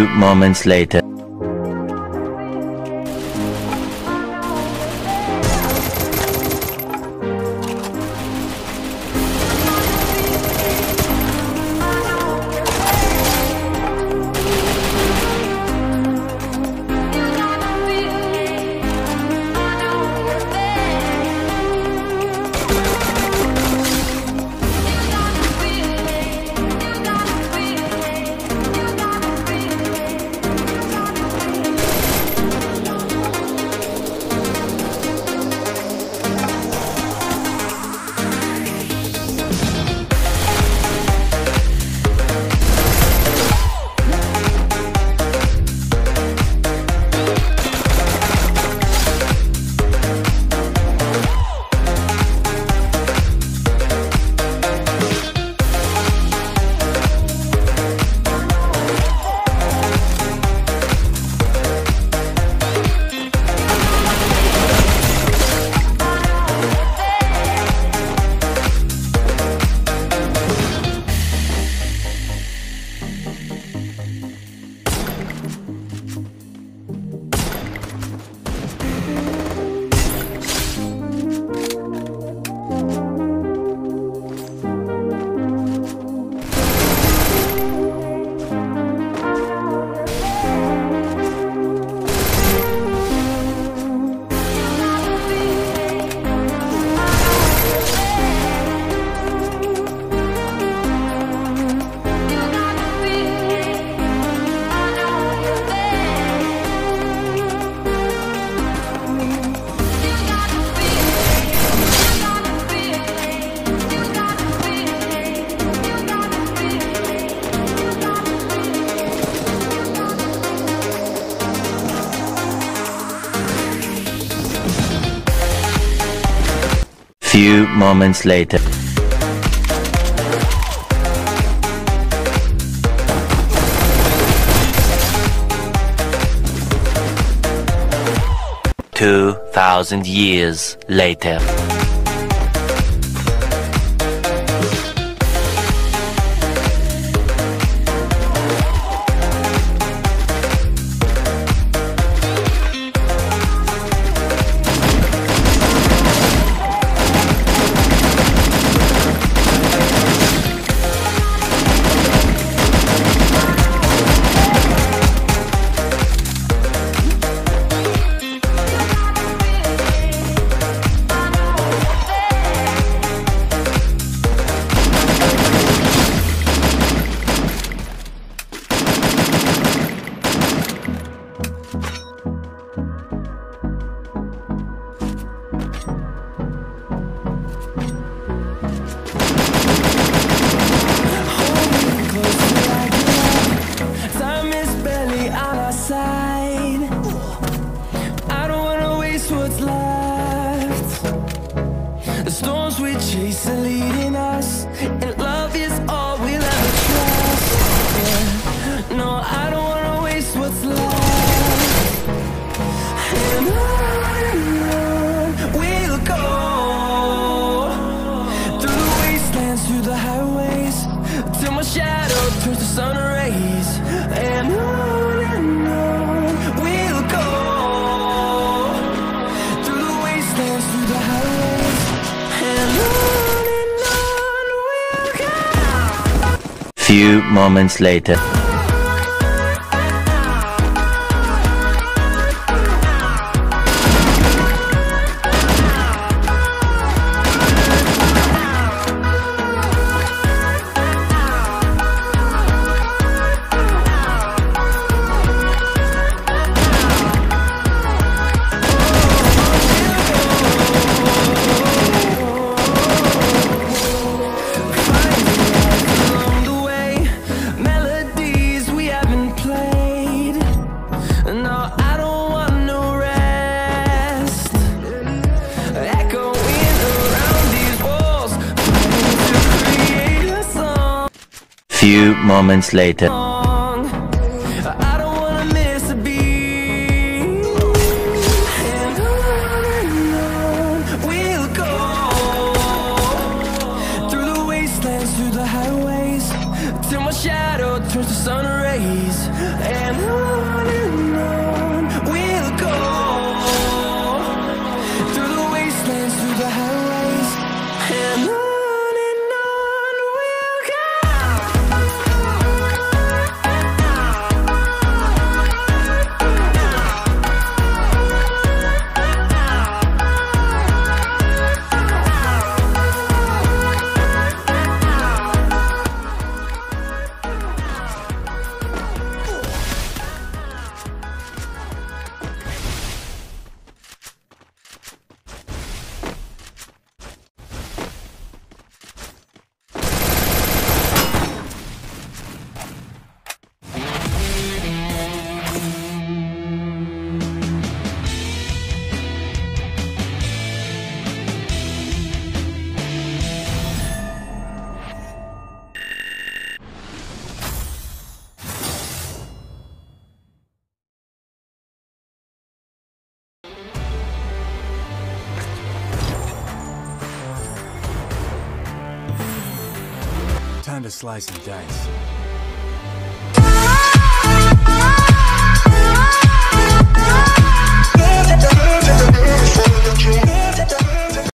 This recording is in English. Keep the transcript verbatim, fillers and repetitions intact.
Few moments later. Few moments later. Two thousand years later. What's left? The storms we chase are leading us, and love is all we'll ever trust. Yeah. No, I don't wanna waste what's left. And on we'll go, through the wastelands, through the highways, till my shadow turns to sun rays. And on and on we'll go, through the highways, and on and on we'll go. Few moments later. Few moments later. I don't wanna miss a beat. And on and on we'll go, through the wastelands, through the highways, till my shadow turns to sun rays. And time to slice and dice.